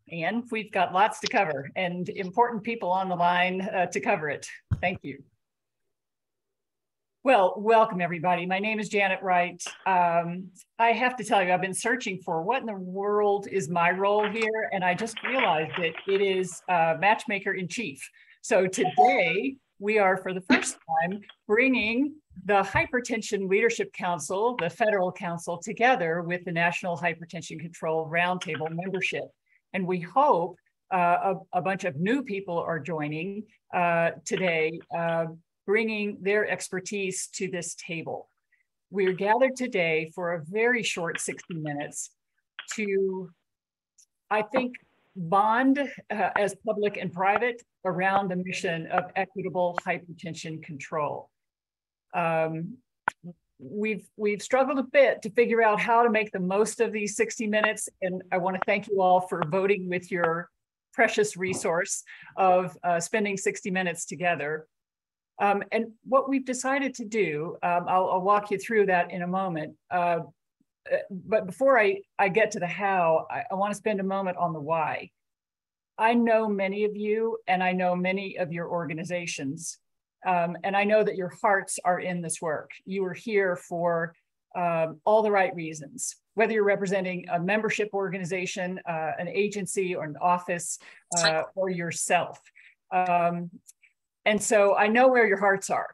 And we've got lots to cover and important people on the line to cover it. Thank you. Well, welcome everybody. My name is Janet Wright. I have to tell you, I've been searching for what in the world is my role here, and I just realized that it is matchmaker in chief. So today we are, for the first time, bringing the Hypertension Leadership Council, the Federal Council, together with the National Hypertension Control Roundtable membership. And we hope a bunch of new people are joining today, bringing their expertise to this table. We're gathered today for a very short 60 minutes to, I think, bond as public and private around the mission of equitable hypertension control. We've struggled a bit to figure out how to make the most of these 60 minutes, and I want to thank you all for voting with your precious resource of spending 60 minutes together. And what we've decided to do, I'll walk you through that in a moment. But before I get to the how, I want to spend a moment on the why. I know many of you, and I know many of your organizations, and I know that your hearts are in this work. You are here for all the right reasons, whether you're representing a membership organization, an agency, or an office, or yourself. And so I know where your hearts are.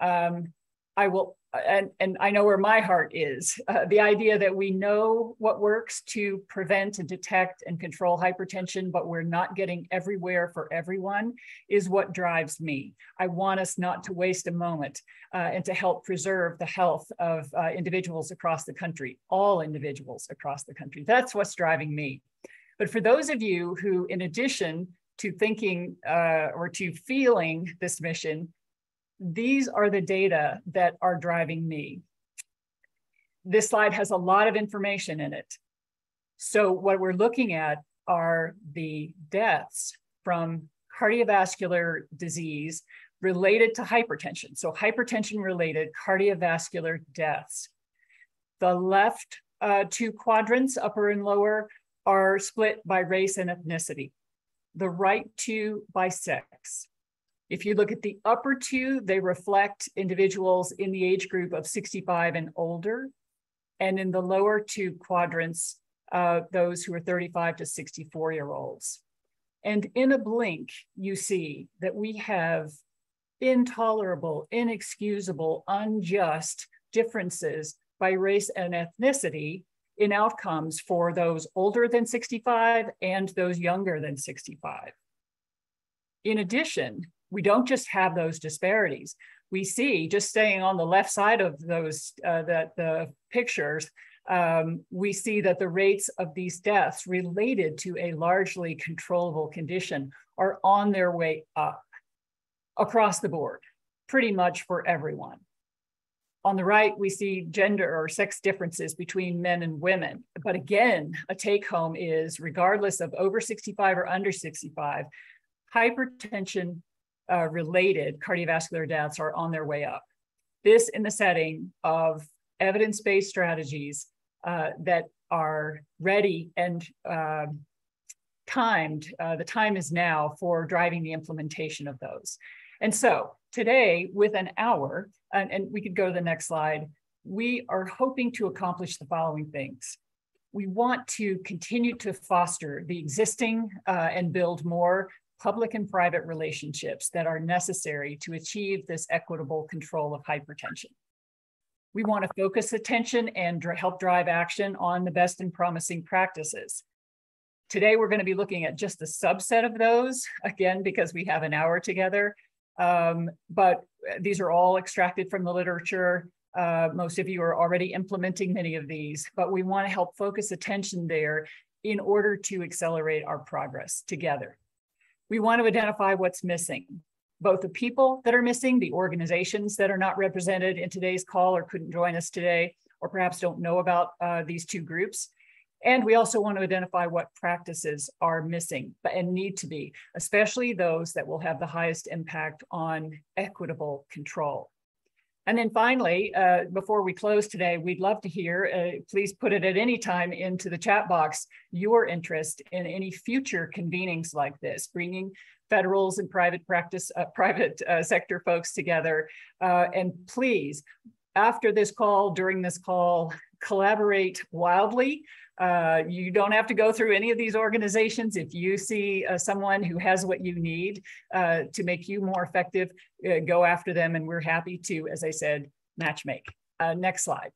And I know where my heart is. The idea that we know what works to prevent and detect and control hypertension, but we're not getting everywhere for everyone, is what drives me. I want us not to waste a moment and to help preserve the health of individuals across the country, all individuals across the country. That's what's driving me. But for those of you who, in addition to thinking or to feeling this mission, these are the data that are driving me. This slide has a lot of information in it. So what we're looking at are the deaths from cardiovascular disease related to hypertension. So hypertension-related cardiovascular deaths. The left two quadrants, upper and lower, are split by race and ethnicity. The right two by sex. If you look at the upper two, they reflect individuals in the age group of 65 and older. And in the lower two quadrants, those who are 35 to 64-year-olds. And in a blink, you see that we have intolerable, inexcusable, unjust differences by race and ethnicity in outcomes for those older than 65 and those younger than 65. In addition, we don't just have those disparities. We see, just staying on the left side of those the pictures, we see that the rates of these deaths related to a largely controllable condition are on their way up across the board, pretty much for everyone. On the right, we see gender or sex differences between men and women. But again, a take home is, regardless of over 65 or under 65, hypertension related cardiovascular deaths are on their way up. This in the setting of evidence-based strategies that are ready and timed. The time is now for driving the implementation of those. And so today, with an hour, and we could go to the next slide, we are hoping to accomplish the following things. We want to continue to foster the existing and build more public and private relationships that are necessary to achieve this equitable control of hypertension. We want to focus attention and help drive action on the best and promising practices. Today, we're going to be looking at just a subset of those, again, because we have an hour together. But these are all extracted from the literature. Most of you are already implementing many of these, but we want to help focus attention there in order to accelerate our progress together. We want to identify what's missing, both the people that are missing, the organizations that are not represented in today's call or couldn't join us today, or perhaps don't know about these two groups. And we also want to identify what practices are missing and need to be, especially those that will have the highest impact on equitable control. And then finally, before we close today, we'd love to hear, please put it at any time into the chat box, your interest in any future convenings like this, bringing federals and private practice, private sector folks together. And please, after this call, during this call, collaborate wildly. You don't have to go through any of these organizations. If you see someone who has what you need to make you more effective, go after them, and we're happy to, as I said, matchmake. Next slide.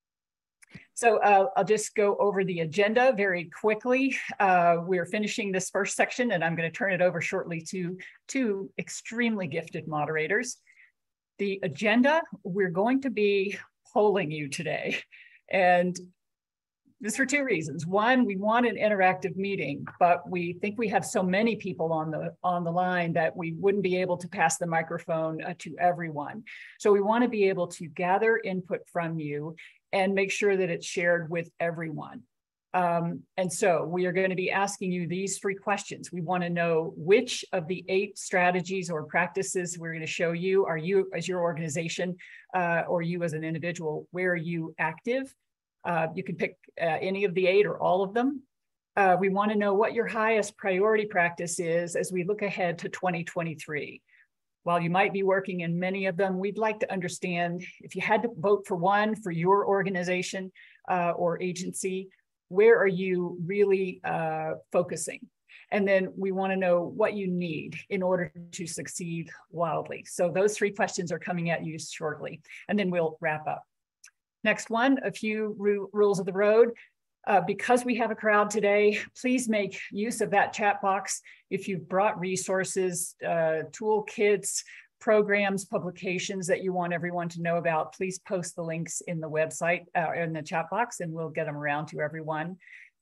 So I'll just go over the agenda very quickly. We're finishing this first section, and I'm going to turn it over shortly to two extremely gifted moderators. The agenda, we're going to be polling you today. And this for two reasons. One, we want an interactive meeting, but we think we have so many people on the line that we wouldn't be able to pass the microphone to everyone. So we want to be able to gather input from you and make sure that it's shared with everyone. And so we are going to be asking you these three questions. We want to know which of the 8 strategies or practices we're going to show you, are you as your organization or you as an individual, where are you active? You can pick any of the 8 or all of them. We want to know what your highest priority practice is as we look ahead to 2023. While you might be working in many of them, we'd like to understand if you had to vote for one for your organization or agency, where are you really focusing? And then we want to know what you need in order to succeed wildly. So those 3 questions are coming at you shortly, and then we'll wrap up. Next one, a few rules of the road. Because we have a crowd today, please make use of that chat box. If you've brought resources, toolkits, programs, publications that you want everyone to know about, please post the links in the website, in the chat box, and we'll get them around to everyone.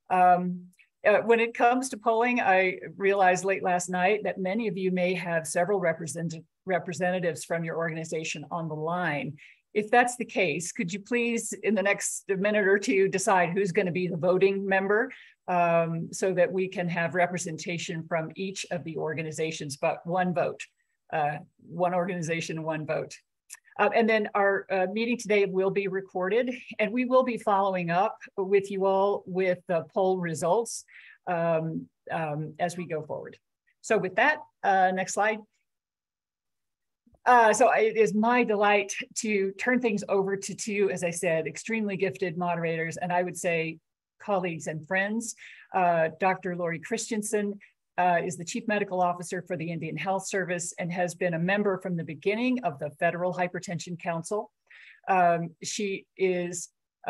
When it comes to polling, I realized late last night that many of you may have several representatives from your organization on the line. If that's the case, could you please, in the next minute or two, decide who's going to be the voting member so that we can have representation from each of the organizations, but one vote, one organization, one vote. And then our meeting today will be recorded, and we will be following up with you all with the poll results as we go forward. So with that, next slide. So it is my delight to turn things over to 2, as I said, extremely gifted moderators, and I would say colleagues and friends. Dr. Lori Christensen is the Chief Medical Officer for the Indian Health Service and has been a member from the beginning of the Federal Hypertension Council. She is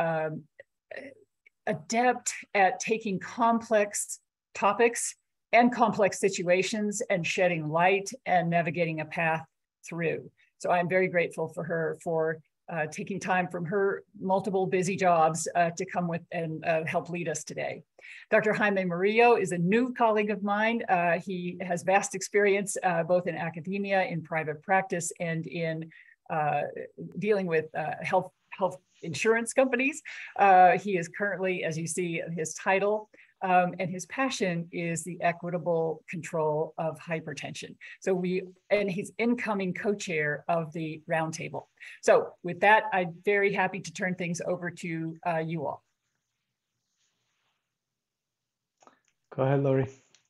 adept at taking complex topics and complex situations and shedding light and navigating a path through. So I'm very grateful for her for taking time from her multiple busy jobs to come with and help lead us today. Dr. Jaime Murillo is a new colleague of mine. He has vast experience both in academia, in private practice, and in dealing with health insurance companies. He is currently, as you see his title, and his passion is the equitable control of hypertension. So and he's incoming co-chair of the roundtable. So with that, I'm very happy to turn things over to you all. Go ahead, Lori.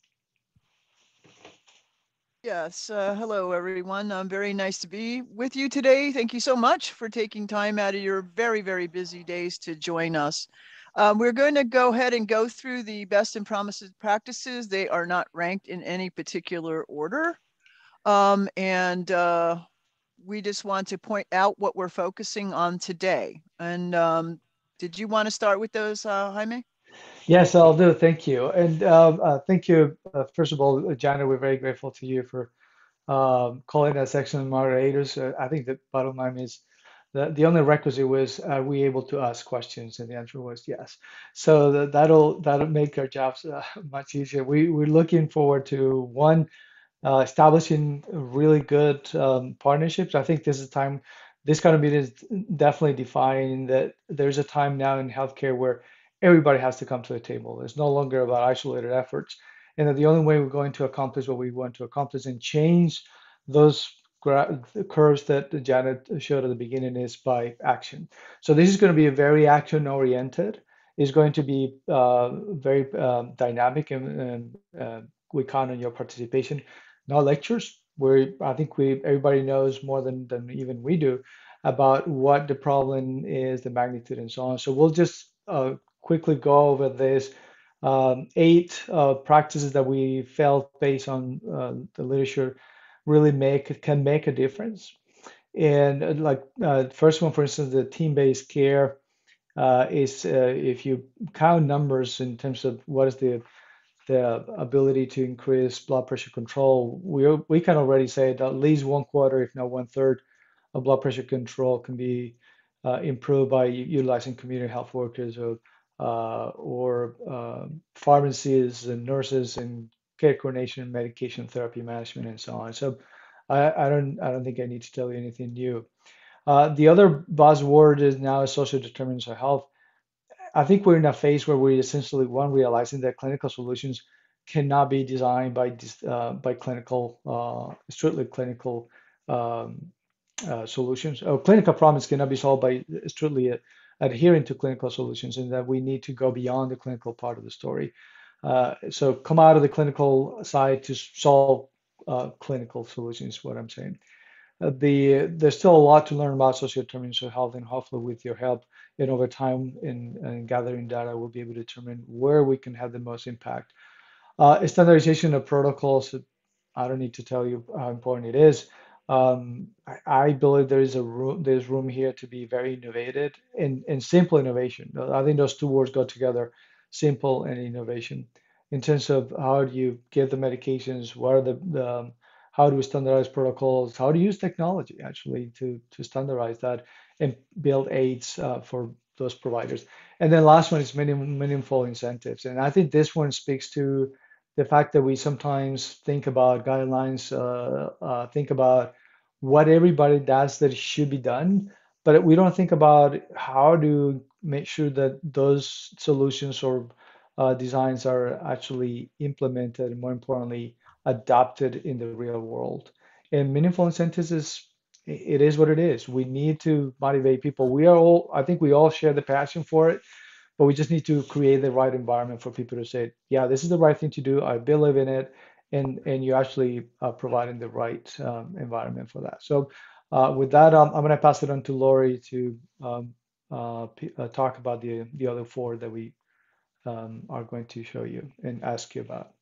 Yes, hello everyone. Very nice to be with you today. Thank you so much for taking time out of your very, very busy days to join us. We're going to go ahead and go through the best and promised practices. They are not ranked in any particular order. We just want to point out what we're focusing on today. And did you want to start with those, Jaime? Yes, I'll do. Thank you. And thank you, first of all, Jana, we're very grateful to you for calling us excellent moderators. I think the bottom line is the only requisite was, are we able to ask questions? And the answer was yes. So that'll make our jobs much easier. We're looking forward to, one, establishing really good partnerships. I think this is time, this kind of meeting is definitely defining that there's a time now in healthcare where everybody has to come to the table. It's no longer about isolated efforts. And that the only way we're going to accomplish what we want to accomplish and change those curves that Janet showed at the beginning is by action. So this is going to be very action oriented. It's going to be very dynamic, and we count on your participation. Not lectures, where I think everybody knows more than even we do about what the problem is, the magnitude, and so on. So we'll just quickly go over this 8 practices that we felt based on the literature really can make a difference. And first one, for instance, the team-based care is if you count numbers in terms of what is the ability to increase blood pressure control, we can already say that at least 1/4, if not 1/3, of blood pressure control can be improved by utilizing community health workers or pharmacists and nurses and care coordination, medication therapy management, and so on. So I don't think I need to tell you anything new. The other buzzword is now social determinants of health. I think we're in a phase where we're essentially realizing that clinical solutions cannot be designed by strictly clinical um, solutions. Clinical problems cannot be solved by strictly adhering to clinical solutions, and that we need to go beyond the clinical part of the story. So come out of the clinical side to solve clinical solutions, is what I'm saying. There's still a lot to learn about social determinants of health, and hopefully with your help and over time in gathering data, we'll be able to determine where we can have the most impact. Standardization of protocols, I don't need to tell you how important it is. I believe there's room here to be very innovative and simple innovation. I think those two words go together, simple and innovation, in terms of how do you give the medications, what are how do we standardize protocols, how to use technology actually to standardize that and build aids for those providers. And then last one is meaningful incentives. And I think this one speaks to the fact that we sometimes think about guidelines, think about what everybody does that should be done, but we don't think about how to make sure that those solutions or designs are actually implemented, and more importantly, adopted in the real world. And meaningful incentives it is what it is. We need to motivate people. I think we all share the passion for it, but we just need to create the right environment for people to say, yeah, this is the right thing to do. I believe in it. And you're actually providing the right environment for that. So with that, I'm going to pass it on to Lori to talk about the other 4 that we are going to show you and ask you about.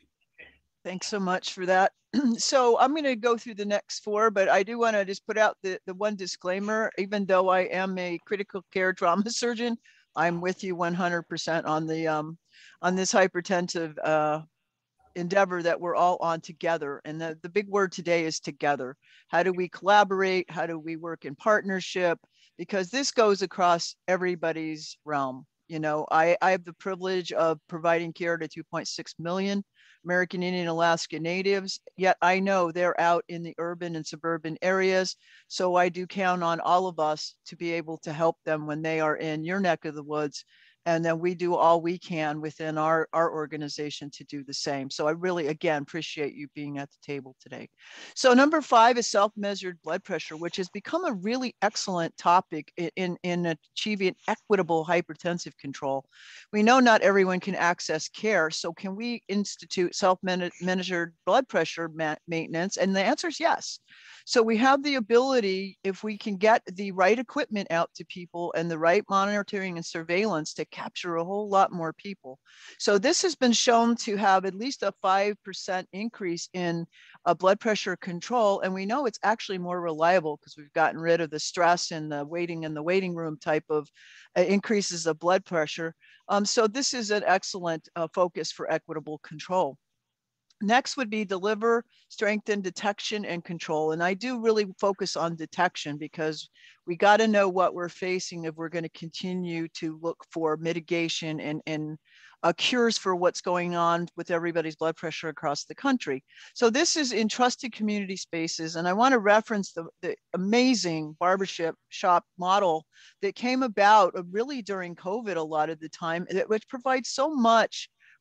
Thanks so much for that. So I'm going to go through the next 4, but I do want to just put out the one disclaimer. Even though I am a critical care trauma surgeon, I'm with you 100% on the on this hypertensive endeavor that we're all on together. And the big word today is together. How do we collaborate? How do we work in partnership? Because this goes across everybody's realm. You know, I have the privilege of providing care to 2.6 million American Indian Alaska Natives, yet I know they're out in the urban and suburban areas. So I do count on all of us to be able to help them when they are in your neck of the woods. And then we do all we can within our organization to do the same. So I really, again, appreciate you being at the table today. So number 5 is self-measured blood pressure, which has become a really excellent topic in achieving equitable hypertensive control. We know not everyone can access care. So can we institute self-measured blood pressure maintenance? And the answer is yes. So we have the ability, if we can get the right equipment out to people and the right monitoring and surveillance, to capture a whole lot more people. So this has been shown to have at least a 5% increase in blood pressure control. And we know it's actually more reliable because we've gotten rid of the stress and the waiting in the waiting room type of increases of blood pressure. So this is an excellent focus for equitable control. Next would be deliver, strengthen, detection, and control. And I do really focus on detection because we got to know what we're facing if we're going to continue to look for mitigation and cures for what's going on with everybody's blood pressure across the country. So this is in trusted community spaces. And I want to reference the amazing barbershop model that came about really during COVID a lot of the time, which provides so much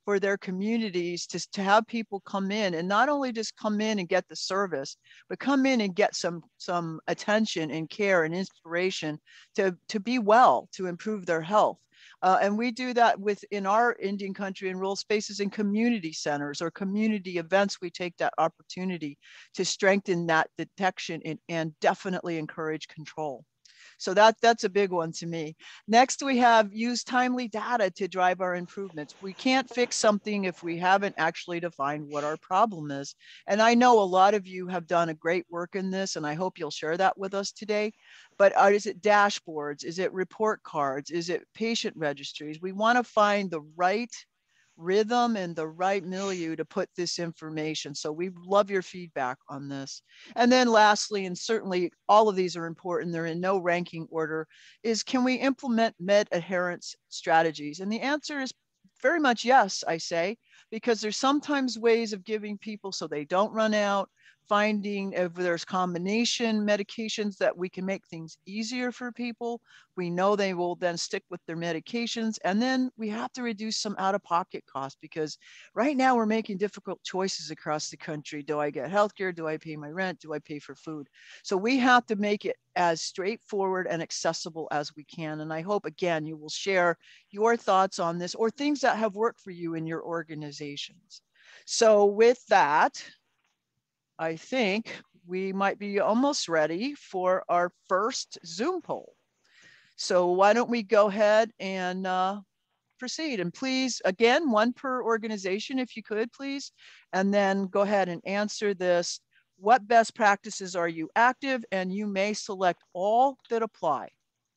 for their communities to have people come in and not only just come in and get the service, but come in and get some attention and care and inspiration to be well, to improve their health. And we do that in our Indian country and rural spaces in community centers or community events. We take that opportunity to strengthen that detection and definitely encourage control. So that's a big one to me. Next, we have use timely data to drive our improvements. We can't fix something if we haven't actually defined what our problem is. And I know a lot of you have done a great work in this, and I hope you'll share that with us today. But is it dashboards? Is it report cards? Is it patient registries? We want to find the right rhythm and the right milieu to put this information. So we love your feedback on this. And then lastly, and certainly all of these are important, they're in no ranking order, is can we implement med adherence strategies? And the answer is very much yes, I say, because there's sometimes ways of giving people so they don't run out, finding if there's combination medications that we can make things easier for people. We know they will then stick with their medications. And then we have to reduce some out-of-pocket costs because right now we're making difficult choices across the country. Do I get healthcare? Do I pay my rent? Do I pay for food? So we have to make it as straightforward and accessible as we can. And I hope, again, you will share your thoughts on this or things that have worked for you in your organizations. So with that, I think we might be almost ready for our first Zoom poll. So why don't we go ahead and proceed? And please, again, one per organization, if you could, please. And then go ahead and answer this. What best practices are you active? And you may select all that apply.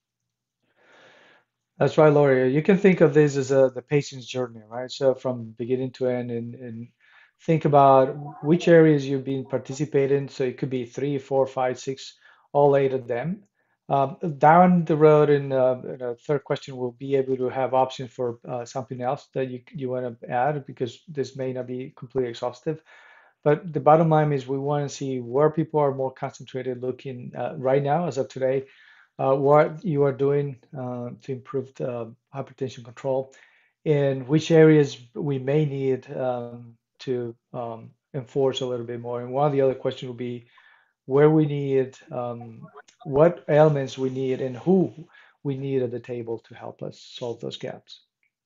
That's right, Lori. You can think of this as the patient's journey, right? So from beginning to end, and think about which areas you've been participating. So it could be three, four, five, six, all eight of them. Down the road, in a third question, we'll be able to have options for something else that you want to add because this may not be completely exhaustive. But the bottom line is we want to see where people are more concentrated looking right now, as of today, what you are doing to improve the hypertension control, and which areas we may need to enforce a little bit more. And one of the other questions will be where we need, what elements we need, and who we need at the table to help us solve those gaps.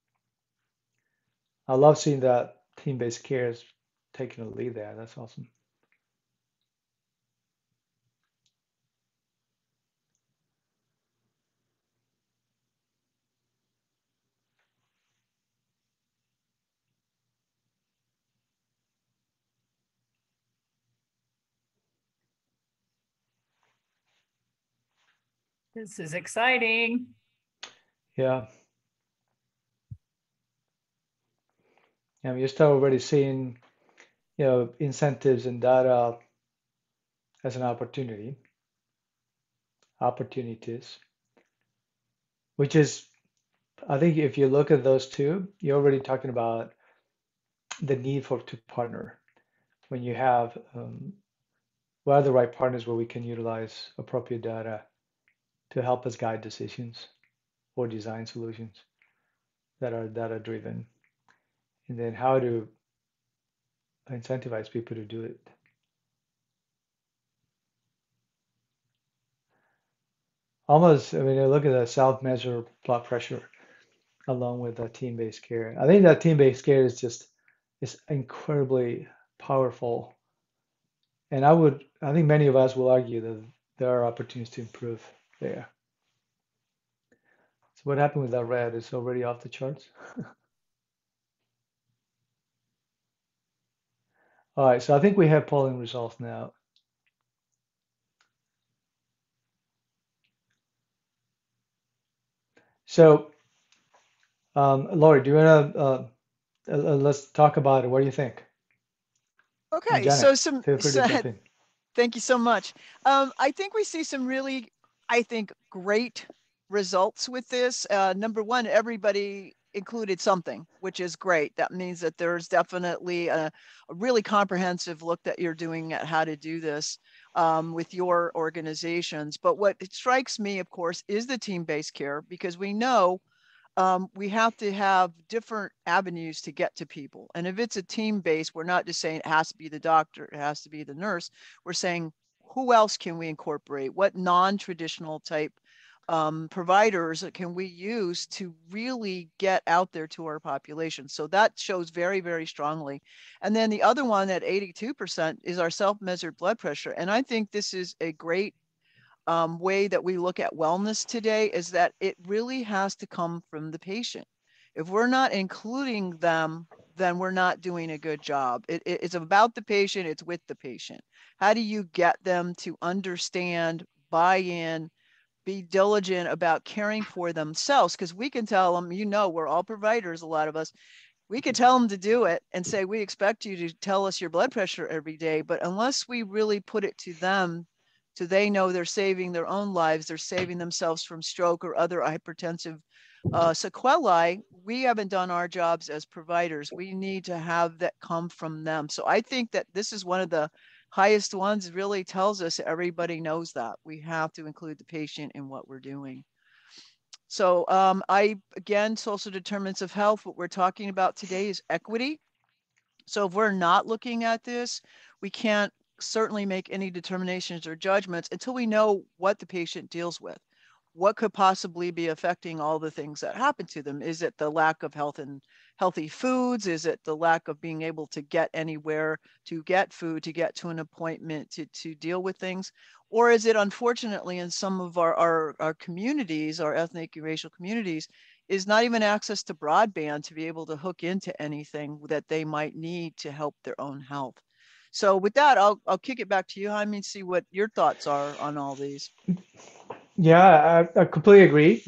I love seeing that team-based care is taking a lead there. That's awesome. This is exciting. Yeah. And you start already seeing, incentives and data as an opportunities, which is, I think if you look at those two, you're already talking about the need to partner. When you have, what are the right partners where we can utilize appropriate data to help us guide decisions or design solutions that are data driven, and then how to incentivize people to do it. Almost, I mean, I look at the self-measure blood pressure along with the team-based care. I think that team-based care is incredibly powerful. And I think many of us will argue that there are opportunities to improve there. So what happened with that red? It's already off the charts. All right, so I think we have polling results now. So, Lori, do you want to let's talk about it? What do you think? And Okay, Janet, so feel free to jump in. thank you so much. I think we see some really, I think, great results with this. Number one, everybody included something, which is great. That means that there's definitely a really comprehensive look that you're doing at how to do this with your organizations. But what strikes me, of course, is the team-based care, because we know we have to have different avenues to get to people. And if it's a team base, we're not just saying it has to be the doctor, it has to be the nurse. We're saying, who else can we incorporate? What non-traditional type providers can we use to really get out there to our population? So that shows very, very strongly. And then the other one at 82% is our self-measured blood pressure. And I think this is a great way that we look at wellness today, is that it really has to come from the patient. If we're not including them, then we're not doing a good job. It's about the patient, it's with the patient. How do you get them to understand, buy in, be diligent about caring for themselves? Because we can tell them, we're all providers, a lot of us. We could tell them to do it and say, we expect you to tell us your blood pressure every day. But unless we really put it to them, so they know they're saving their own lives, they're saving themselves from stroke or other hypertensive sequelae, we haven't done our jobs as providers. We need to have that come from them. So I think that this is one of the highest ones. Really tells us everybody knows that we have to include the patient in what we're doing. So again, social determinants of health, what we're talking about today is equity. So if we're not looking at this, we can't certainly make any determinations or judgments until we know what the patient deals with. What could possibly be affecting all the things that happen to them? Is it the lack of health and healthy foods? Is it the lack of being able to get anywhere, to get food, to get to an appointment, to deal with things? Or is it, unfortunately, in some of our communities, our ethnic and racial communities, is not even access to broadband to be able to hook into anything that they might need to help their own health? So with that, I'll kick it back to you, Jaime, and see what your thoughts are on all these. Yeah, I completely agree.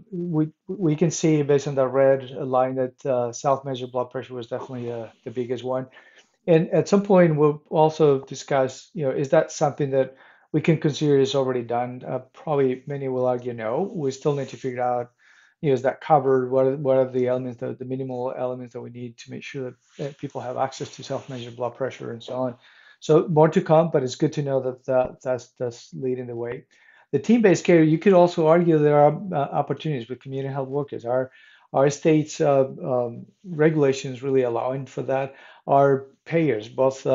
We can see based on the red line that self-measured blood pressure was definitely the biggest one. And at some point, we'll also discuss, is that something that we can consider is already done? Probably many will argue no. We still need to figure out, is that covered? What are the elements, the minimal elements that we need to make sure that people have access to self-measured blood pressure and so on. So more to come, but it's good to know that's leading the way. The team-based care, you could also argue there are opportunities with community health workers. Our state's regulations really allowing for that. Our payers, both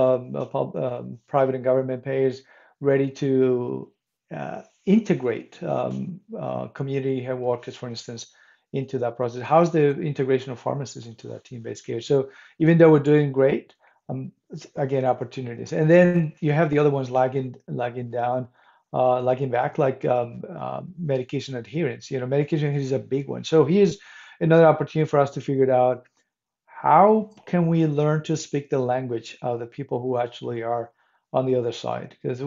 private and government payers, ready to integrate community health workers, for instance, into that process. How's the integration of pharmacists into that team-based care? So even though we're doing great, again, opportunities. And then you have the other ones lagging down, lagging back, like medication adherence. Medication adherence is a big one. So here's another opportunity for us to figure it out. How can we learn to speak the language of the people who actually are on the other side? Because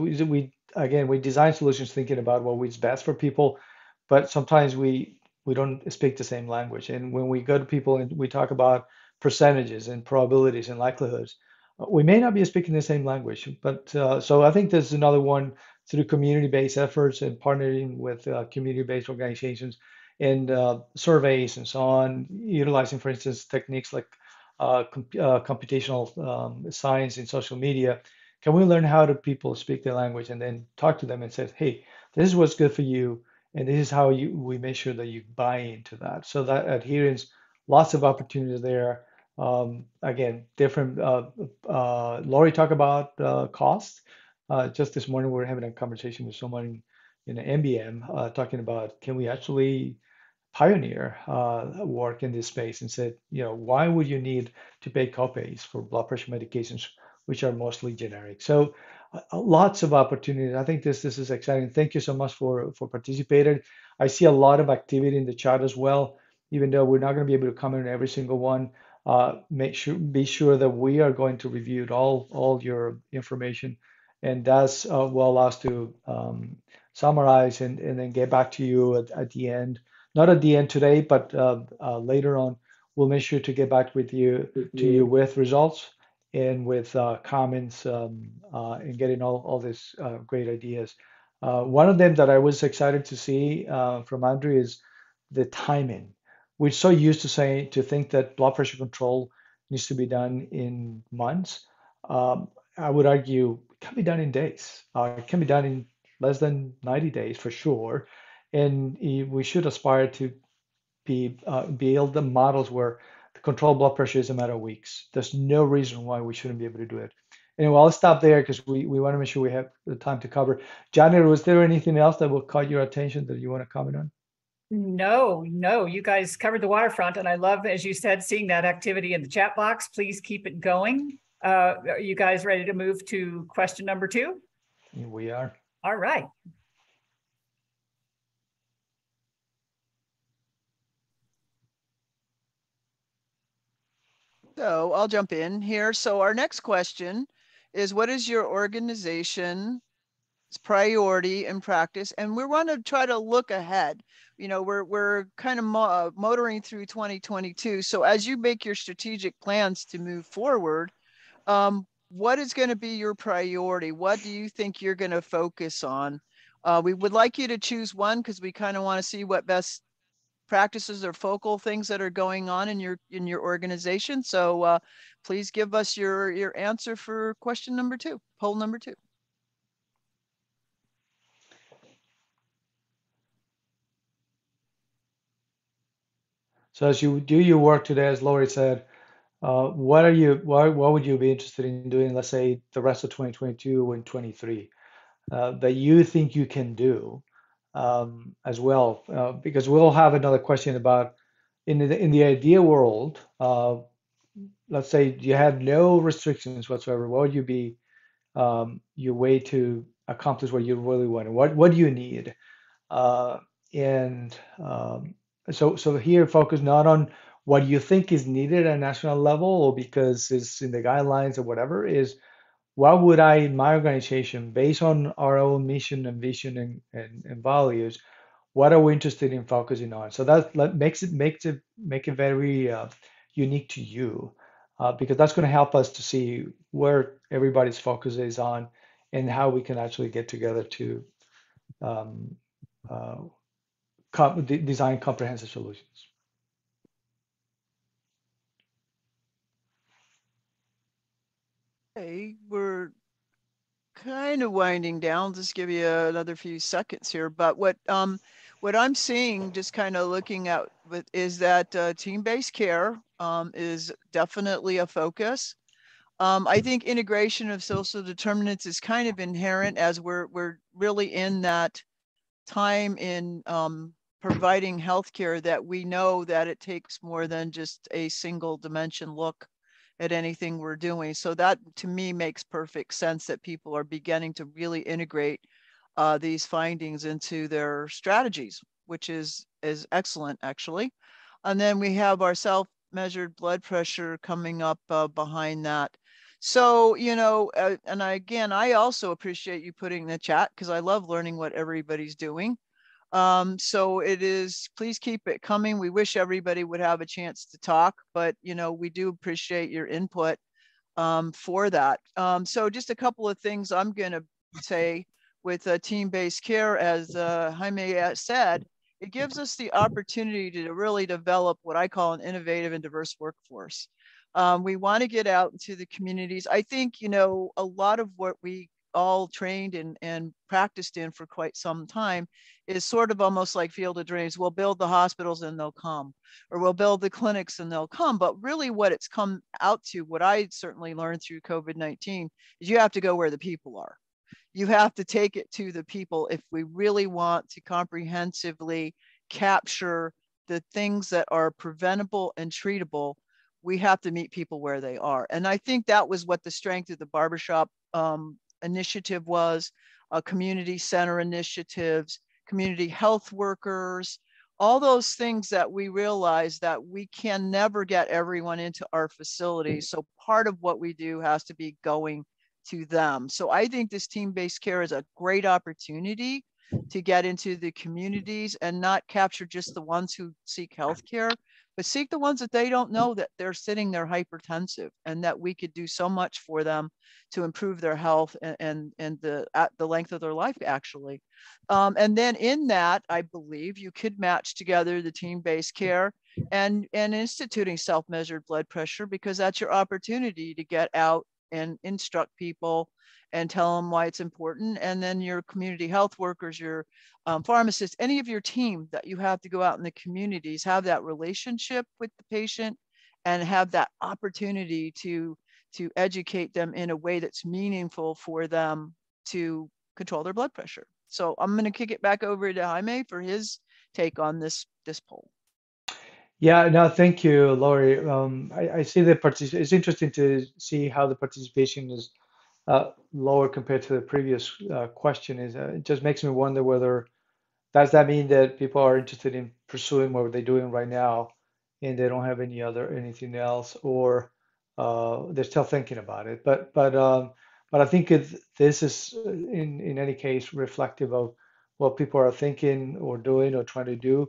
we design solutions thinking about what's best for people, but sometimes we don't speak the same language. And when we go to people and we talk about percentages and probabilities and likelihoods, we may not be speaking the same language. But so I think there's another one through community-based efforts and partnering with community-based organizations and surveys and so on, utilizing, for instance, techniques like computational science in social media. Can we learn how do people speak their language and then talk to them and say, hey, this is what's good for you, and this is how we make sure that you buy into that. So that adherence, lots of opportunities there. Again, different. Lori talked about cost. Just this morning, we were having a conversation with someone in the MBM talking about, can we actually pioneer work in this space, and said, why would you need to pay copays for blood pressure medications, which are mostly generic? So lots of opportunities. I think this is exciting. Thank you so much for participating. I see a lot of activity in the chat as well, even though we're not going to be able to comment on every single one. Be sure that we are going to review all your information, and that's will allow us to summarize and then get back to you at the end. Not at the end today, but later on, we'll make sure to get back to you with results and with comments and getting all these great ideas. One of them that I was excited to see from Andrew is the timing. We're so used to think that blood pressure control needs to be done in months. I would argue it can be done in days. It can be done in less than 90 days for sure. And we should aspire to build the models where the controlled blood pressure is a matter of weeks. There's no reason why we shouldn't be able to do it. Anyway, I'll stop there because we want to make sure we have the time to cover. Janet, was there anything else that will caught your attention that you want to comment on? No, you guys covered the waterfront, and I love, as you said, seeing that activity in the chat box. Please keep it going. Are you guys ready to move to question number 2? We are. All right. So I'll jump in here. So our next question is, what is your organization's priority in practice? And we want to try to look ahead. You know, we're kind of motoring through 2022. So as you make your strategic plans to move forward, what is going to be your priority? What do you think you're going to focus on? We would like you to choose one because we kind of want to see what best practices or focal things that are going on in your organization. So please give us your answer for question number 2, poll number 2. So as you do your work today, as Lori said, what would you be interested in doing, let's say, the rest of 2022 and 23, that you think you can do as well? Because we'll have another question about in the ideal world, let's say you had no restrictions whatsoever, what would you be your way to accomplish what you really want? What do you need? And so here focus not on what you think is needed at a national level or because it's in the guidelines or whatever, is what would I in my organization, based on our own mission and vision and values, what are we interested in focusing on? So that makes it very unique to you, because that's going to help us to see where everybody's focus is on and how we can actually get together to um, uh, design comprehensive solutions. Okay, we're kind of winding down. Just give you another few seconds here. But what I'm seeing, just kind of looking at with, is that team-based care is definitely a focus. I think integration of social determinants is kind of inherent as we're really in that time in providing healthcare that we know that it takes more than just a single dimension look at anything we're doing. So that to me makes perfect sense that people are beginning to really integrate these findings into their strategies, which is excellent actually. And then we have our self-measured blood pressure coming up behind that. So, you know, and I also appreciate you putting in the chat because I love learning what everybody's doing. So it is, please keep it coming. We wish everybody would have a chance to talk, but you know, we do appreciate your input for that. So just a couple of things I'm going to say with team-based care, as Jaime said, it gives us the opportunity to really develop what I call an innovative and diverse workforce. We want to get out into the communities. I think, you know, a lot of what we all trained and practiced in for quite some time is sort of almost like field of dreams. We'll build the hospitals and they'll come, or we'll build the clinics and they'll come. But really what it's come out to, what I certainly learned through COVID-19, is you have to go where the people are. You have to take it to the people if we really want to comprehensively capture the things that are preventable and treatable. We have to meet people where they are. And I think that was what the strength of the barbershop initiative was, community center initiatives, community health workers, all those things that we realize that we can never get everyone into our facilities. So part of what we do has to be going to them. So I think this team-based care is a great opportunity to get into the communities and not capture just the ones who seek healthcare, but seek the ones that they don't know that they're sitting there hypertensive, and that we could do so much for them to improve their health and the length of their life actually. And then in that, I believe you could match together the team-based care and instituting self-measured blood pressure, because that's your opportunity to get out and instruct people and tell them why it's important. And then your community health workers, your pharmacists, any of your team that you have to go out in the communities, have that relationship with the patient and have that opportunity to educate them in a way that's meaningful for them to control their blood pressure. So I'm going to kick it back over to Jaime for his take on this poll. Yeah, no, thank you, Lori. I see the participation. It's interesting to see how the participation is lower compared to the previous question. It just makes me wonder whether does that mean that people are interested in pursuing what they're doing right now and they don't have anything else, or they're still thinking about it? But I think this is in any case reflective of what people are thinking or doing or trying to do,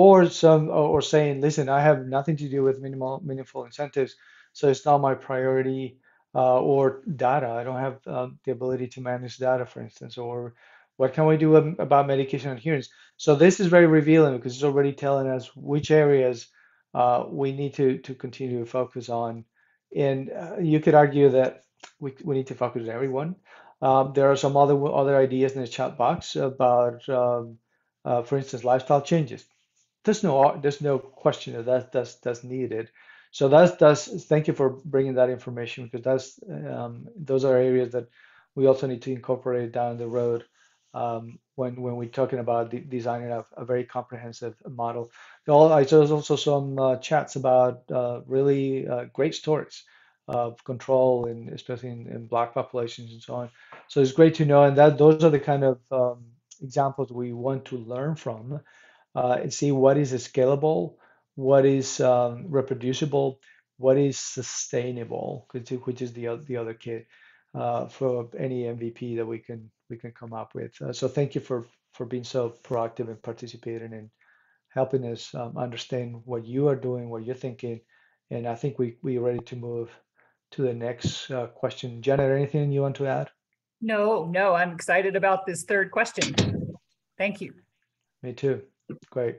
or saying, listen, I have nothing to do with meaningful incentives, so it's not my priority, or data. I don't have the ability to manage data, for instance, or what can we do about medication adherence? So this is very revealing because it's already telling us which areas we need to continue to focus on. And you could argue that we need to focus on everyone. There are some other ideas in the chat box about, for instance, lifestyle changes. There's no question that's needed. So that's thank you for bringing that information, because those are areas that we also need to incorporate down the road, when we're talking about designing a very comprehensive model. I saw there's also some chats about really great stories of control, and especially in Black populations and so on. So it's great to know, and that those are the kind of examples we want to learn from, and see what is scalable, what is reproducible, what is sustainable, which is the other key for any MVP that we can come up with. So thank you for being so proactive and participating and helping us understand what you are doing, what you're thinking, and I think we're ready to move to the next question. Janet, anything you want to add? No, I'm excited about this third question. Thank you. Me too. Great.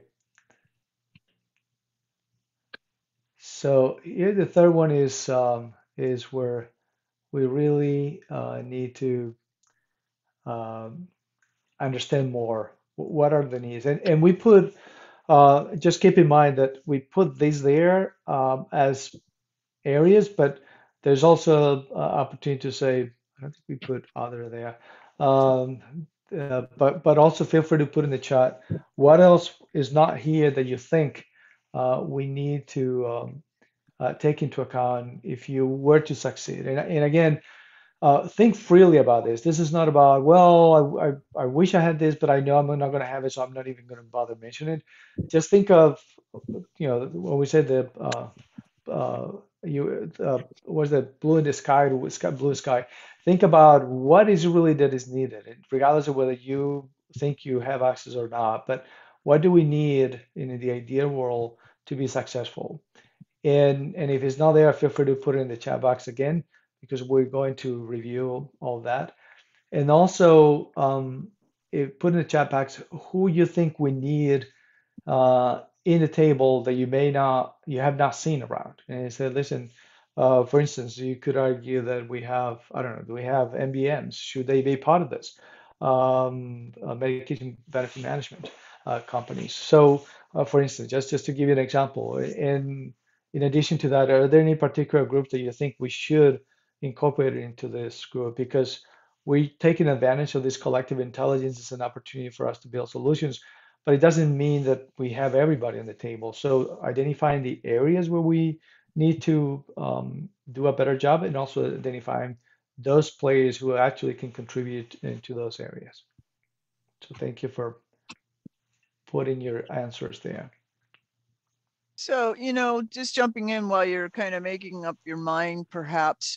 So here the third one is where we really need to um, understand more. What are the needs? And we put just keep in mind that we put these there as areas, but there's also opportunity to say, I don't think we put other there. Um, but also feel free to put in the chat what else is not here that you think we need to take into account if you were to succeed. And again, think freely about this. This is not about, well, I wish I had this, but I know I'm not going to have it, so I'm not even going to bother mentioning it. Just think of, when we say the was that blue in the sky, blue sky. Think about what is really that is needed, regardless of whether you think you have access or not. But what do we need in the ideal world to be successful? And if it's not there, feel free to put it in the chat box again, because we're going to review all that. And also, put in the chat box who you think we need in the table that you have not seen around. And you say, listen, for instance, you could argue that we have, I don't know, do we have MBMs? Should they be part of this? Medication benefit management companies. So, for instance, just to give you an example, in addition to that, are there any particular groups that you think we should incorporate into this group? Because we're taking advantage of this collective intelligence as an opportunity for us to build solutions, but it doesn't mean that we have everybody on the table. So identifying the areas where we need to do a better job, and also identifying those players who actually can contribute into those areas. So thank you for putting your answers there. So, just jumping in while you're kind of making up your mind, perhaps,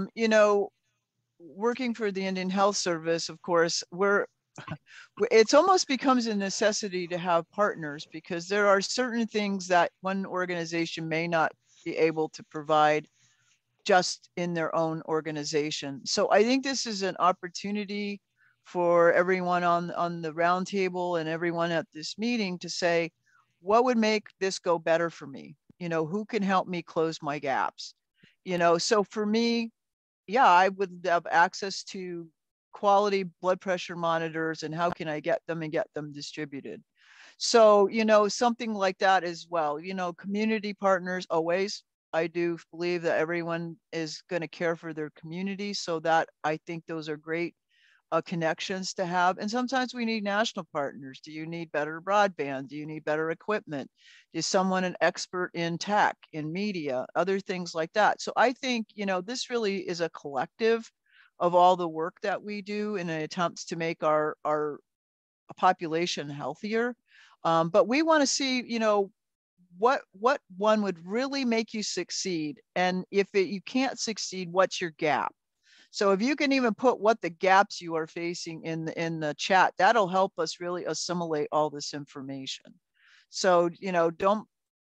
working for the Indian Health Service, of course, it's almost becomes a necessity to have partners, because there are certain things that one organization may not be able to provide just in their own organization. So I think this is an opportunity for everyone on the roundtable and everyone at this meeting to say, what would make this go better for me? Who can help me close my gaps? So for me, yeah, I would have access to quality blood pressure monitors, and how can I get them and get them distributed? So, something like that as well. Community partners always. I do believe that everyone is going to care for their community. So that I think those are great connections to have. And sometimes we need national partners. Do you need better broadband? Do you need better equipment? Is someone an expert in tech, in media, other things like that? So I think, this really is a collective of all the work that we do in an attempt to make our population healthier. But we want to see, what one would really make you succeed. And if you can't succeed, what's your gap? So if you can even put what the gaps you are facing in the chat, that'll help us really assimilate all this information. So, don't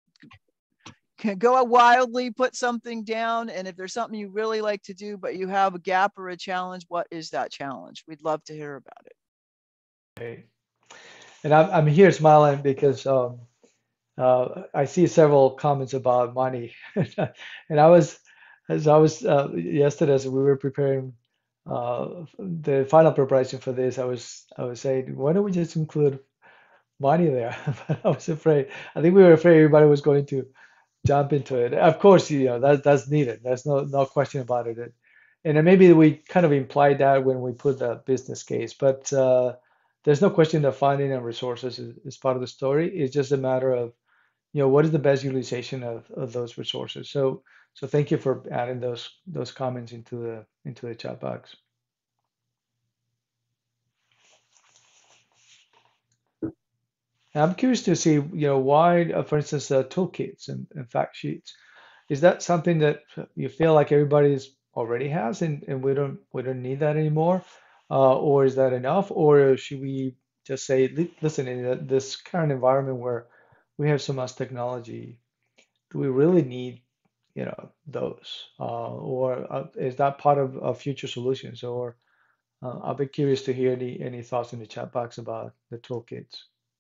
go out wildly, put something down. And if there's something you really like to do, but you have a gap or a challenge, what is that challenge? We'd love to hear about it. Okay. And I'm here smiling because I see several comments about money, and as I was yesterday as we were preparing the final preparation for this, I was saying, why don't we just include money there? But I was afraid. I think we were afraid everybody was going to jump into it. Of course, that's needed. There's no question about it. And then maybe we kind of implied that when we put the business case, but there's no question that funding and resources is part of the story. It's just a matter of what is the best utilization of those resources. So thank you for adding those comments into the chat box. And I'm curious to see, why, for instance, toolkits and fact sheets. Is that something that you feel like everybody's already has, and we don't need that anymore, or is that enough, or should we just say, listen, in this current environment where we have so much technology, do we really need, those, or is that part of future solutions? Or I'll be curious to hear any thoughts in the chat box about the toolkits.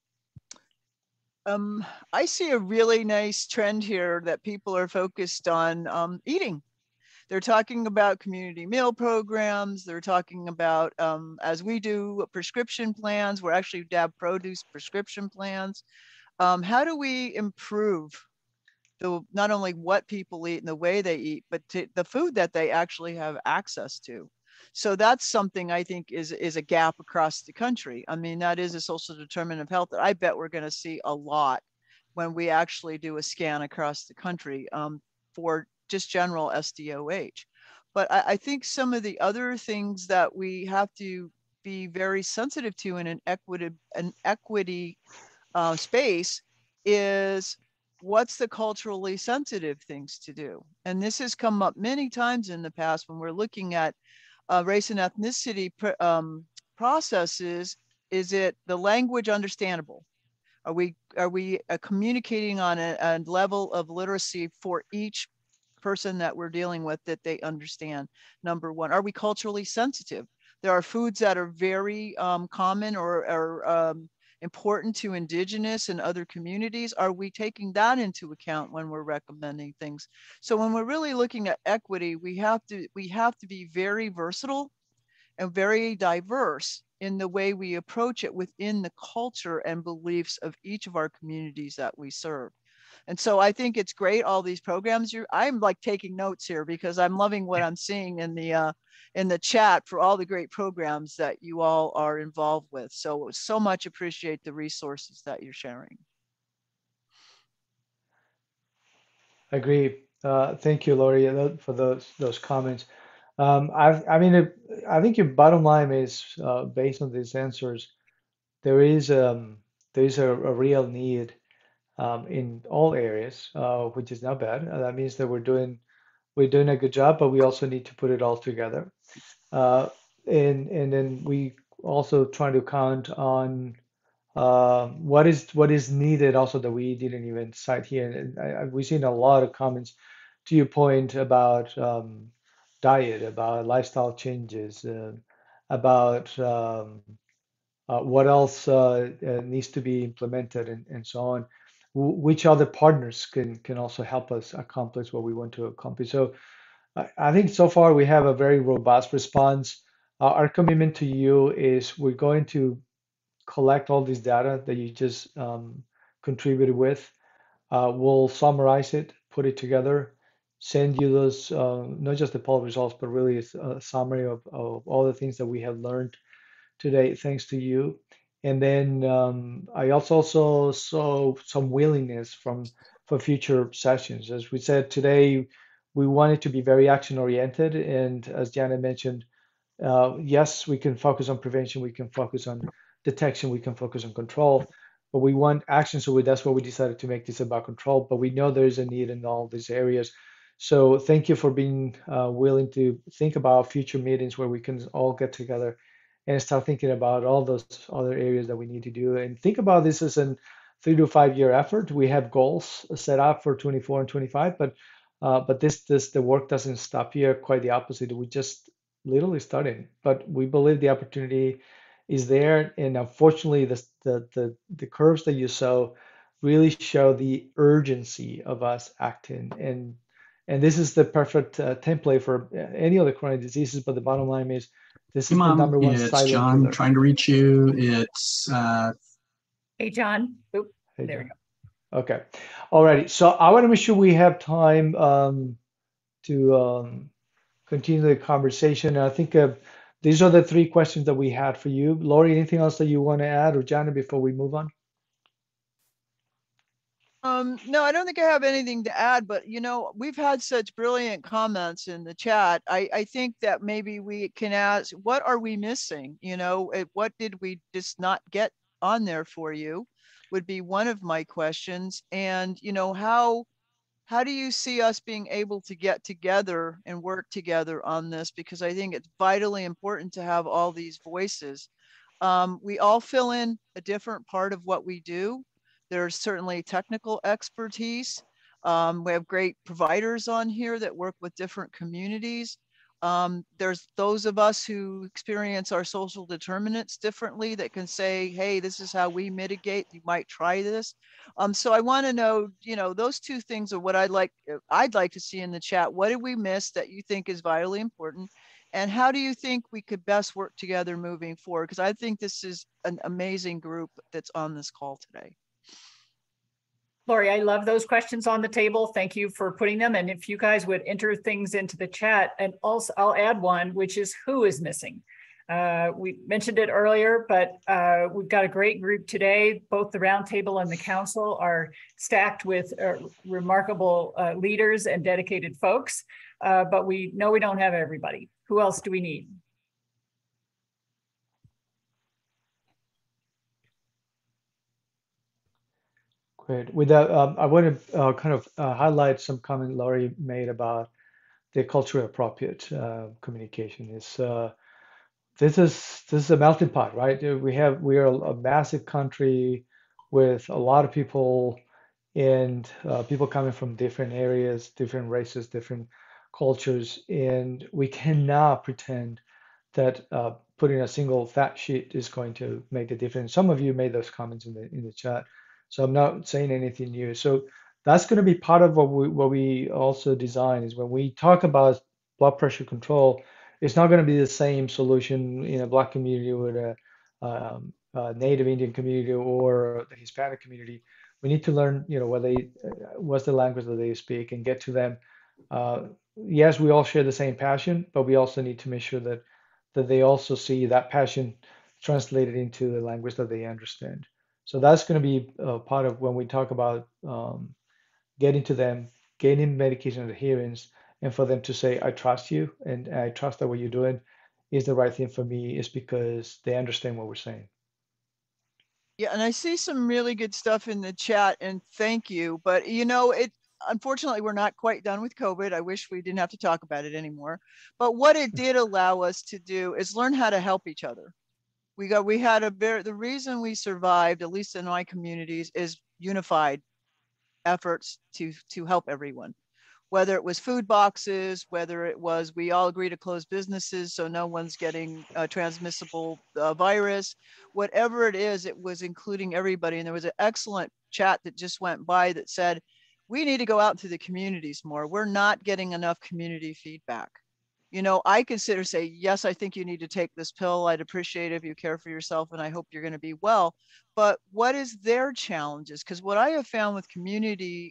I see a really nice trend here that people are focused on eating. They're talking about community meal programs. They're talking about, as we do, prescription plans. We're actually have produce prescription plans. How do we improve not only what people eat and the way they eat, but the food that they actually have access to? So that's something I think is a gap across the country. I mean, that is a social determinant of health that I bet we're going to see a lot when we actually do a scan across the country for just general SDOH. But I think some of the other things that we have to be very sensitive to in an equity space is what's the culturally sensitive things to do. And this has come up many times in the past when we're looking at race and ethnicity processes. Is it the language understandable? Are we communicating on a level of literacy for each person that we're dealing with that they understand? Number one, are we culturally sensitive? There are foods that are very common or important to indigenous and other communities. Are we taking that into account when we're recommending things? So when we're really looking at equity, we have to be very versatile and very diverse in the way we approach it within the culture and beliefs of each of our communities that we serve. And so I think it's great, all these programs. I'm like taking notes here because I'm loving what I'm seeing in the chat for all the great programs that you all are involved with. So much appreciate the resources that you're sharing. Agree. Thank you, Lori, for those comments. I think your bottom line is, based on these answers, there is a real need in all areas, which is not bad. That means that we're doing a good job, but we also need to put it all together. And then we also trying to count on what is needed also that we didn't even cite here. And we've seen a lot of comments to your point about diet, about lifestyle changes, about what else needs to be implemented, and so on. Which other partners can also help us accomplish what we want to accomplish? So I think so far we have a very robust response. Our commitment to you is we're going to collect all this data that you just contributed with. We'll summarize it, put it together, send you those, not just the poll results, but really a summary of all the things that we have learned today, thanks to you. And then I also saw some willingness from for future sessions. As we said today, we wanted to be very action oriented, and as Janet mentioned, yes, we can focus on prevention, we can focus on detection, we can focus on control, but we want action. So that's why we decided to make this about control. But we know there is a need in all these areas. So thank you for being willing to think about future meetings where we can all get together and start thinking about all those other areas that we need to do. And think about this as an 3 to 5 year effort. We have goals set up for 24 and 25, but this the work doesn't stop here. Quite the opposite. We just literally starting, but we believe the opportunity is there. And unfortunately, the curves that you saw really show the urgency of us acting. And this is the perfect template for any other chronic diseases. But the bottom line is, this Hey, is the Mom, number one it's silent John killer. trying to reach you. It's Hey, John. Oop, Hey, there we John. go. Okay. Alrighty. So I want to make sure we have time to continue the conversation. I think these are the three questions that we had for you. Lori, anything else that you want to add, or Janet, before we move on? No, I don't think I have anything to add, but we've had such brilliant comments in the chat. I think that maybe we can ask, what are we missing? What did we just not get on there for you would be one of my questions. And, how do you see us being able to get together and work together on this? Because I think it's vitally important to have all these voices. We all fill in a different part of what we do. There's certainly technical expertise. We have great providers on here that work with different communities. There's those of us who experience our social determinants differently that can say, hey, this is how we mitigate. You might try this. So I want to know, those two things are what I'd like to see in the chat. What did we miss that you think is vitally important? And how do you think we could best work together moving forward? Because I think this is an amazing group that's on this call today. Lori, I love those questions on the table. Thank you for putting them. And if you guys would enter things into the chat, and also I'll add one, which is who is missing. We mentioned it earlier, but we've got a great group today. Both the roundtable and the council are stacked with remarkable leaders and dedicated folks, but we know we don't have everybody. Who else do we need? Great. With that, I want to kind of highlight some comment Laurie made about the culturally appropriate communication. This is a melting pot, right? We are a massive country with a lot of people, and people coming from different areas, different races, different cultures, and we cannot pretend that putting a single fact sheet is going to make the difference. Some of you made those comments in the chat, so I'm not saying anything new. So that's going to be part of what we also design is when we talk about blood pressure control. It's not going to be the same solution in a Black community or a Native Indian community or the Hispanic community. We need to learn, what's the language that they speak and get to them. Yes, we all share the same passion, but we also need to make sure that they also see that passion translated into the language that they understand. So that's going to be part of when we talk about getting to them, gaining medication adherence, and for them to say, I trust you and I trust that what you're doing is the right thing for me, is because they understand what we're saying. Yeah, and I see some really good stuff in the chat, and thank you. But unfortunately, we're not quite done with COVID. I wish we didn't have to talk about it anymore. But what it did allow us to do is learn how to help each other. The reason we survived, at least in my communities, is unified efforts to help everyone. Whether it was food boxes, whether it was we all agree to close businesses so no one's getting a transmissible virus, whatever it is, it was including everybody. And there was an excellent chat that just went by that said, we need to go out to the communities more. We're not getting enough community feedback. You know, I consider say, yes, I think you need to take this pill. I'd appreciate it if you care for yourself, and I hope you're going to be well. But what is their challenges? Because what I have found with community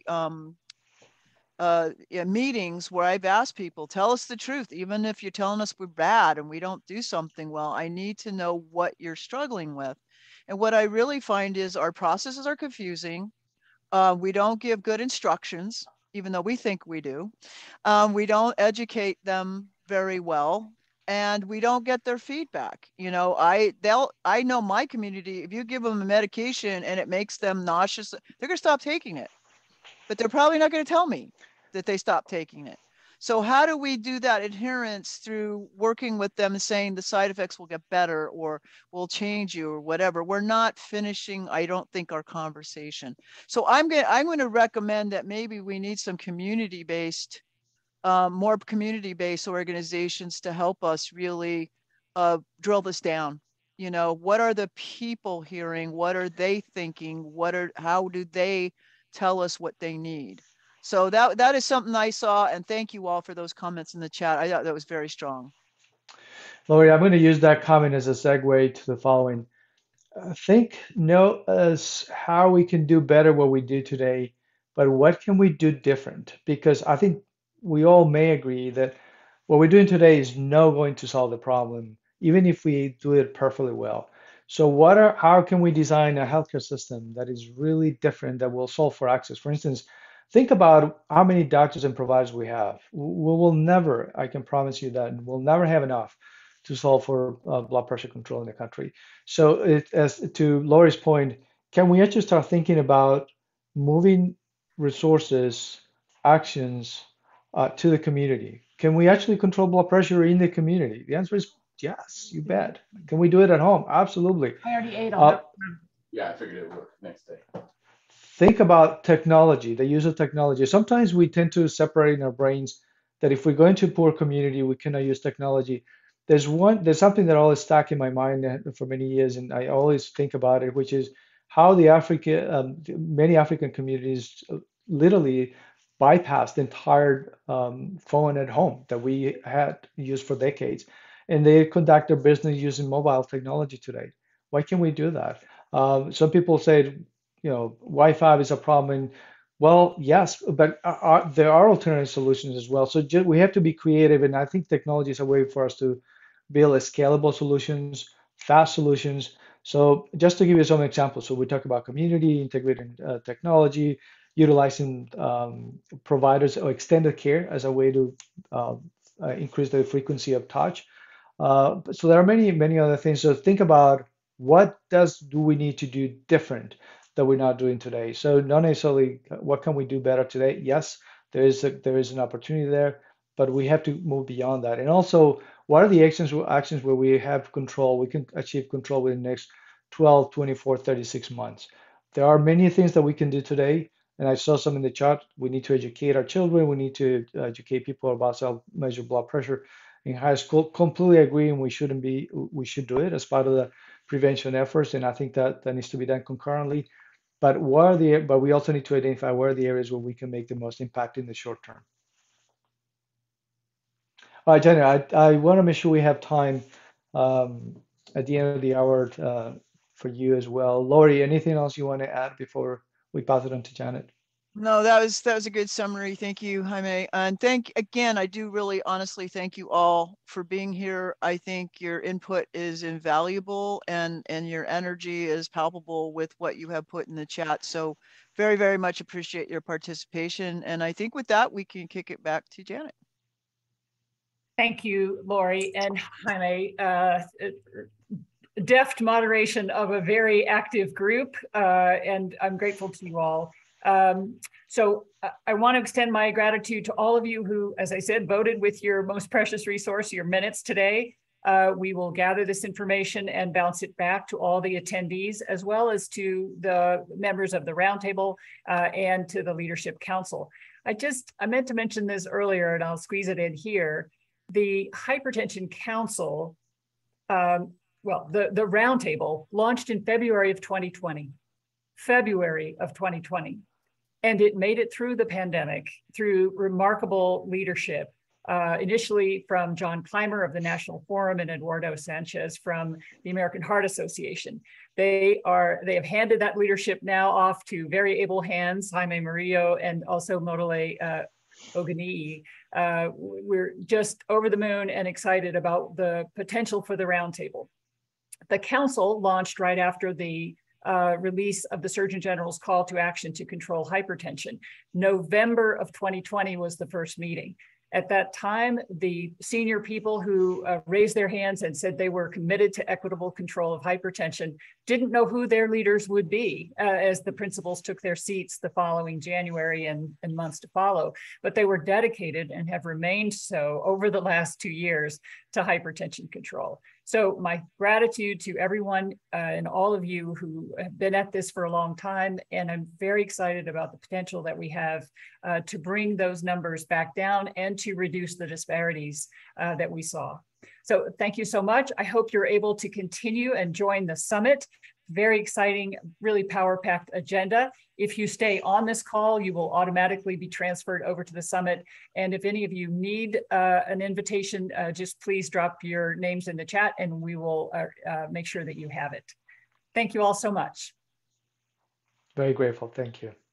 meetings where I've asked people, tell us the truth, even if you're telling us we're bad and we don't do something well, I need to know what you're struggling with. And what I really find is our processes are confusing. We don't give good instructions, even though we think we do. We don't educate them very well, and we don't get their feedback. You know, I know my community, if you give them a medication and it makes them nauseous, they're gonna stop taking it, but they're probably not gonna tell me that they stopped taking it. So how do we do that adherence through working with them and saying the side effects will get better or will change you or whatever? We're not finishing, I don't think, our conversation. So I'm going to recommend that maybe we need some community-based, more community-based organizations to help us really drill this down. You know, what are the people hearing? What are they thinking? How do they tell us what they need? So that is something I saw, and thank you all for those comments in the chat. I thought that was very strong. Lori, I'm going to use that comment as a segue to the following. Think no as how we can do better what we do today, but what can we do different? Because I think we all may agree that what we're doing today is not going to solve the problem, even if we do it perfectly well. So how can we design a healthcare system that is really different that will solve for access? For instance, think about how many doctors and providers we have. We will never, I can promise you that, we'll never have enough to solve for blood pressure control in the country. So as to Lori's point, can we actually start thinking about moving resources, actions to the community? Can we actually control blood pressure in the community? The answer is yes, you bet. Can we do it at home? Absolutely. I already ate all that. Yeah, I figured it would work next day. Think about technology, the use of technology. Sometimes we tend to separate in our brains that if we're going to a poor community, we cannot use technology. There's something that always stuck in my mind for many years, and I always think about it, which is how many African communities literally bypassed the entire phone at home that we had used for decades, and they conduct their business using mobile technology today. Why can't we do that? Some people say, Wi-Fi is a problem. And, well, yes, but there are alternative solutions as well. So we have to be creative, and I think technology is a way for us to build scalable solutions, fast solutions. So just to give you some examples, so we talk about community, integrating technology, utilizing providers or extended care as a way to increase the frequency of touch. So there are many, many other things. So think about what do we need to do different that we're not doing today. So not necessarily what can we do better today. Yes, there is an opportunity there, but we have to move beyond that. And also, what are the actions where we have control? We can achieve control within the next 12, 24, 36 months. There are many things that we can do today, and I saw some in the chat. We need to educate our children. We need to educate people about self-measured blood pressure in high school. Completely agree, and we should do it as part of the prevention efforts, and I think that needs to be done concurrently. But we also need to identify where are the areas where we can make the most impact in the short term. All right, Jenny, I want to make sure we have time at the end of the hour for you as well. Lori, anything else you want to add before we pass it on to Janet? No, that was a good summary. Thank you, Jaime. And again, I do really honestly thank you all for being here. I think your input is invaluable and your energy is palpable with what you have put in the chat. So very, very much appreciate your participation. And I think with that, we can kick it back to Janet. Thank you, Lori and Jaime. Deft moderation of a very active group, and I'm grateful to you all. So I want to extend my gratitude to all of you who, as I said, voted with your most precious resource, your minutes today. We will gather this information and bounce it back to all the attendees, as well as to the members of the roundtable and to the Leadership Council. I meant to mention this earlier, and I'll squeeze it in here. The Hypertension Council, the roundtable launched in February of 2020. And it made it through the pandemic through remarkable leadership, initially from John Clymer of the National Forum and Eduardo Sanchez from the American Heart Association. They have handed that leadership now off to very able hands, Jaime Murillo and also Modele Ogunniyi. We're just over the moon and excited about the potential for the roundtable. The council launched right after the release of the Surgeon General's call to action to control hypertension. November of 2020 was the first meeting. At that time, the senior people who raised their hands and said they were committed to equitable control of hypertension didn't know who their leaders would be as the principals took their seats the following January and months to follow. But they were dedicated and have remained so over the last 2 years to hypertension control. So my gratitude to everyone and all of you who have been at this for a long time, and I'm very excited about the potential that we have to bring those numbers back down and to reduce the disparities that we saw. So thank you so much. I hope you're able to continue and join the summit. Very exciting, really power-packed agenda. If you stay on this call, you will automatically be transferred over to the summit. And if any of you need an invitation, just please drop your names in the chat and we will make sure that you have it. Thank you all so much. Very grateful. Thank you.